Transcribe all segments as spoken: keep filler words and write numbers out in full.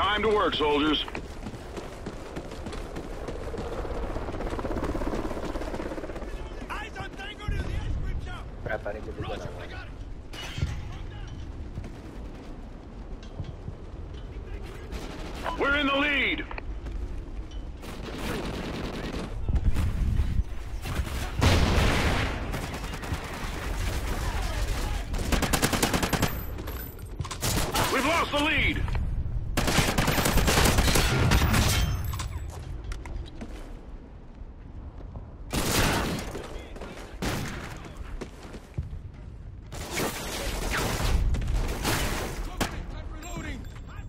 Time to work, soldiers. Eyes on Tango to the ice cream shop. Crap, I didn't get the gun Roger, I I wanted. got it. We're in the lead. We've lost the lead. I'm reloading.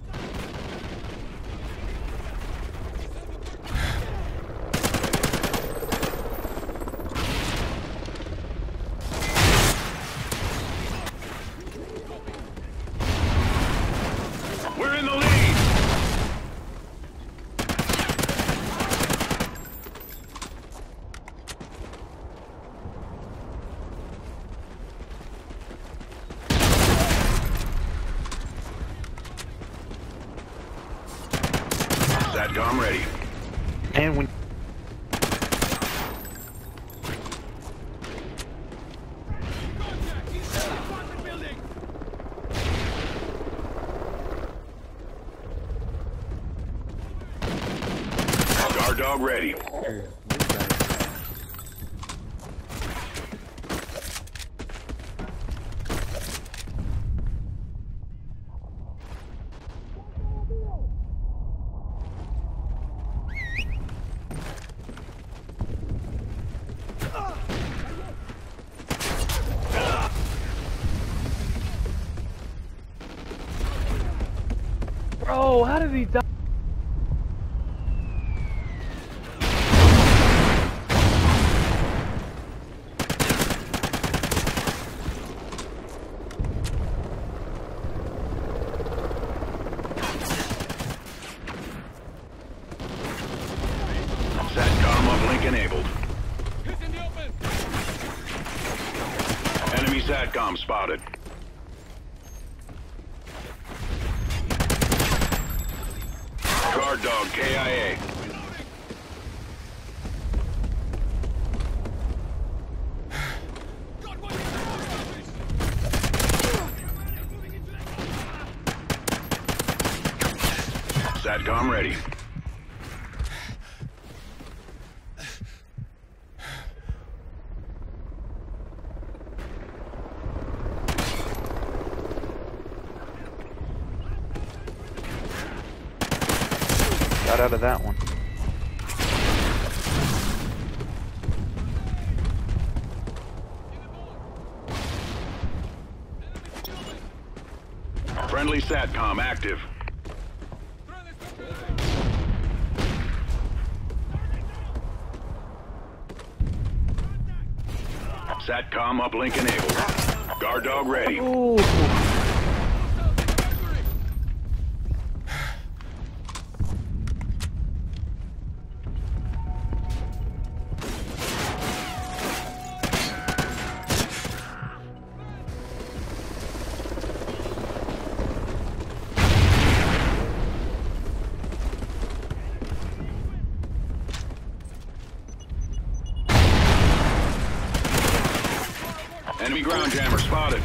We're in the lead. SATCOM ready. And when Contact. He's in the apartment building. Guard dog ready. bro, how did he die? SATCOM uplink enabled. He's in the open. Enemy SATCOM spotted. Guard dog K I A. Got one. SATCOM ready. Got out of that one. Friendly SATCOM active. SATCOM uplink enabled. Guard dog ready. Ooh. Enemy ground jammer spotted.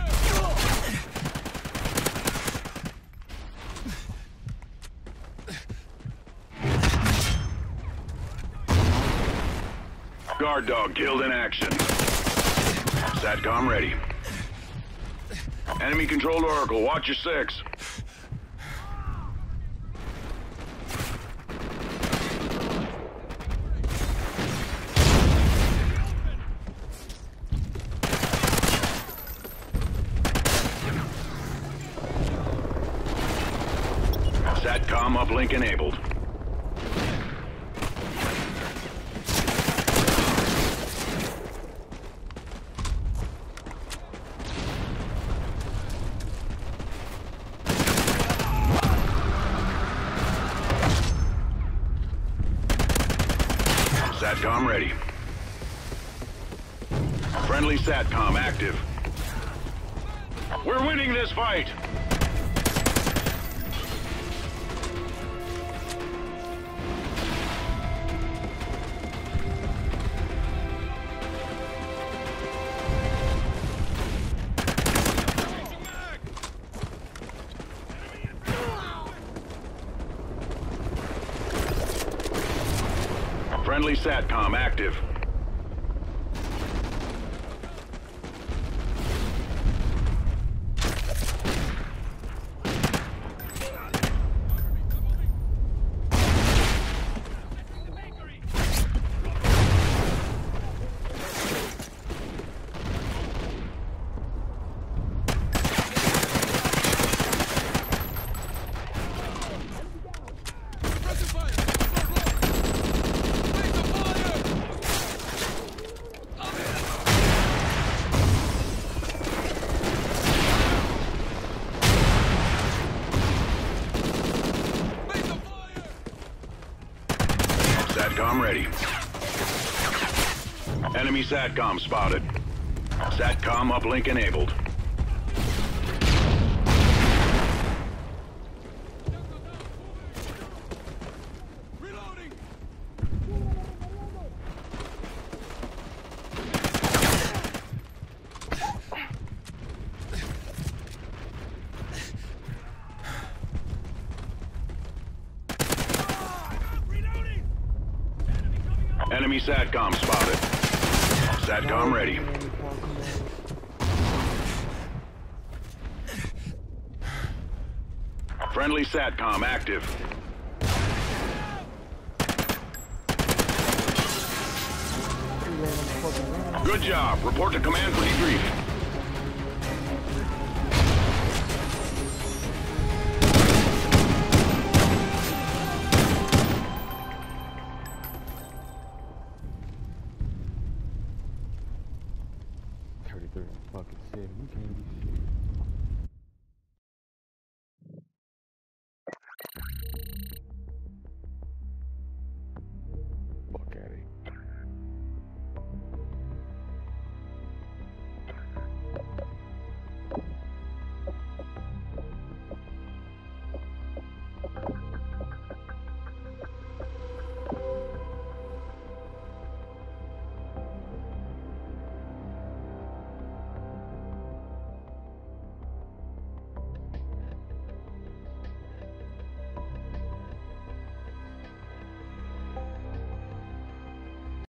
Guard dog killed in action. SATCOM ready. Enemy controlled Oracle, watch your six. SATCOM uplink enabled. SATCOM ready. Friendly SATCOM active. We're winning this fight! Friendly SATCOM active. SATCOM ready. Enemy SATCOM spotted. SATCOM uplink enabled. Reloading! Reloading! Enemy SATCOM spotted. SATCOM ready. Friendly SATCOM active. Good job. Report to command for debrief. thirty-three fucking seven. You can't do shit.